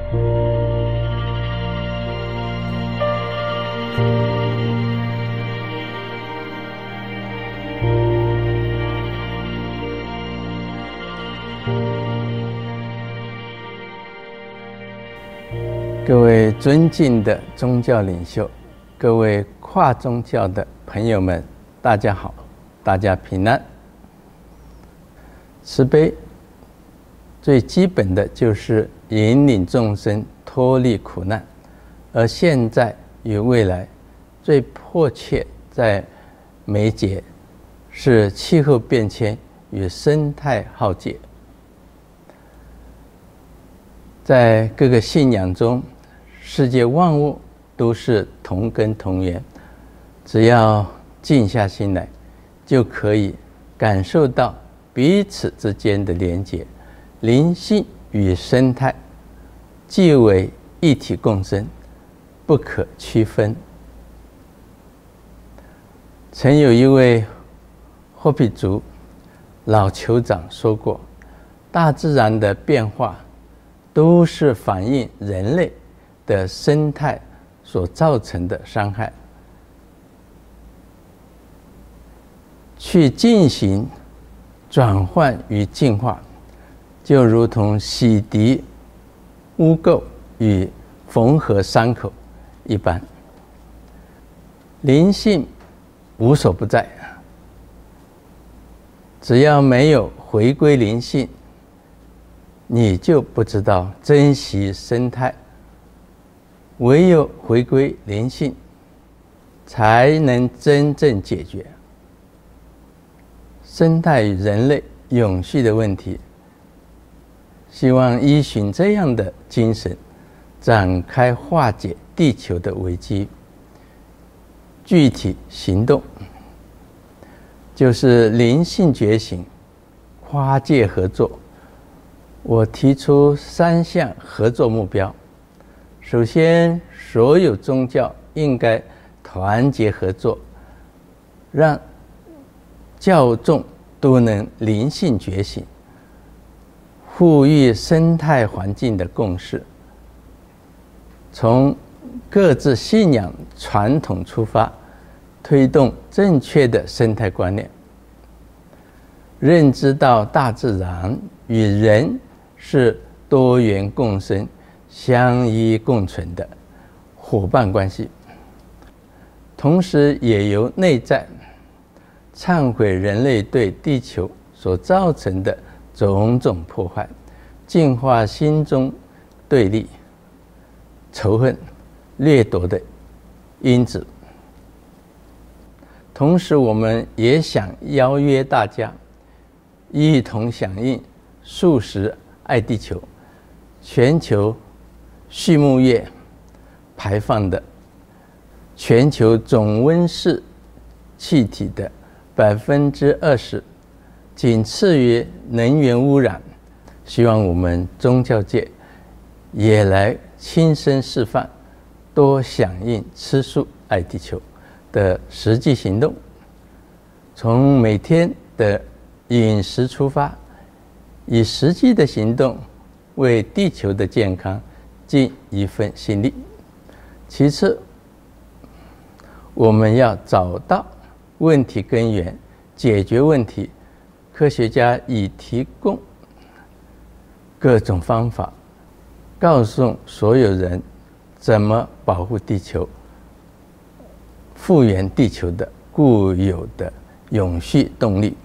各位尊敬的宗教领袖，各位跨宗教的朋友们，大家好，大家平安。慈悲最基本的就是引领众生脱离苦难，而现在与未来最迫切在眉睫是气候变迁与生态浩劫。在各个信仰中，世界万物都是同根同源，只要静下心来，就可以感受到彼此之间的连结。灵性与生态既为一体共生，不可区分。曾有一位霍比族老酋长说过，大自然的变化都是反映人类的生态所造成的伤害，去进行转换与净化，就如同洗涤污垢与缝合伤口一般。灵性无所不在，只要没有回归灵性，你就不知道珍惜生态。唯有回归灵性，才能真正解决生态与人类永续的问题。希望依循这样的精神，展开化解地球的危机。具体行动就是灵性觉醒、跨界合作。我提出3项合作目标。首先，所有宗教应该团结合作，让教众都能灵性觉醒，呼吁生态环境的共识，从各自信仰传统出发，推动正确的生态观念，认知到大自然与人是多元共生、相依共存的伙伴关系，同时也由内在忏悔人类对地球所造成的种种破坏，净化心中对立、仇恨、掠夺的因子。同时，我们也想邀约大家一同响应素食爱地球全球畜牧业排放的全球总温室气体的20%，仅次于能源污染。希望我们宗教界也来亲身示范，多响应吃素爱地球的实际行动，从每天的饮食出发，以实际的行动为地球的健康尽一份心力。其次，我们要找到问题根源，解决问题。科学家已提供各种方法，告诉所有人怎么保护地球，复原地球的固有的永续动力。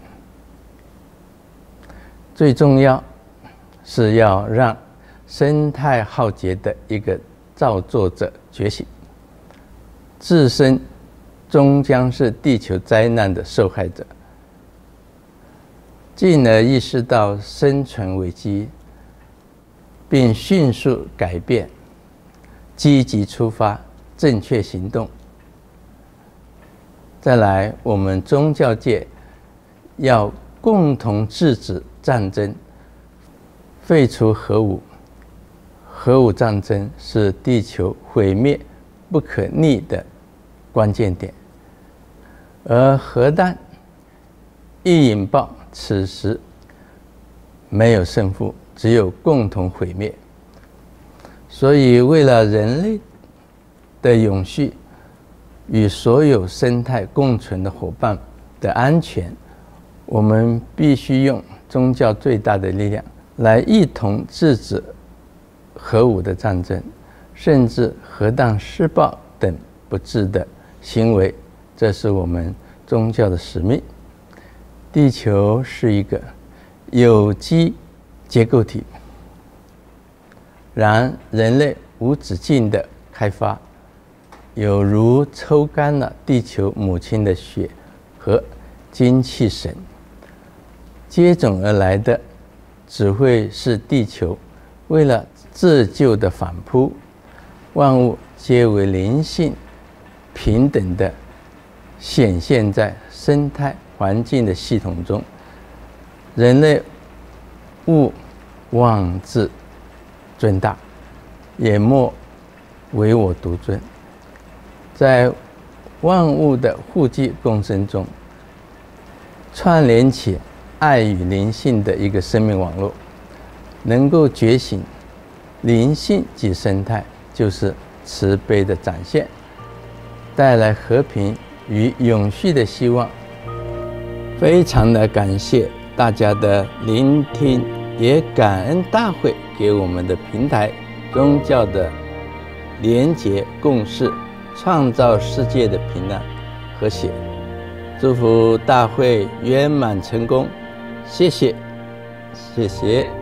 最重要是要让生态浩劫的一个造作者觉醒，自身终将是地球灾难的受害者，进而意识到生存危机，并迅速改变，积极出发，正确行动。再来，我们宗教界要共同制止战争，废除核武。核武战争是地球毁灭不可逆的关键点，而核弹一引爆，此时没有胜负，只有共同毁灭。 所以，为了人类的永续与所有生态共存的伙伴的安全，我们必须用宗教最大的力量来一同制止核武的战争，甚至核弹试爆等不智的行为。这是我们宗教的使命。地球是一个有机结构体，然人类无止境的开发，有如抽干了地球母亲的血和精气神，接踵而来的只会是地球为了自救的反扑。万物皆为灵性平等的显现在生态环境的系统中，人类勿妄自尊大，也莫唯我独尊。在万物的互济共生中，串联起爱与灵性的一个生命网络，能够觉醒灵性及生态，就是慈悲的展现，带来和平与永续的希望。非常的感谢大家的聆听，也感恩大会给我们的平台，宗教的连结共识，创造世界的平安和谐。祝福大会圆满成功，谢谢，谢谢。